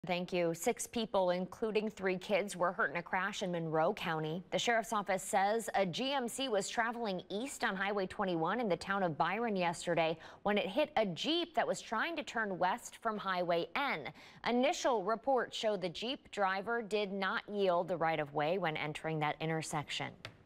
Thank you. 6 people, including 3 kids, were hurt in a crash in Monroe County. The sheriff's office says a GMC was traveling east on Highway 21 in the town of Byron yesterday when it hit a Jeep that was trying to turn west from Highway N. Initial reports show the Jeep driver did not yield the right-of-way when entering that intersection.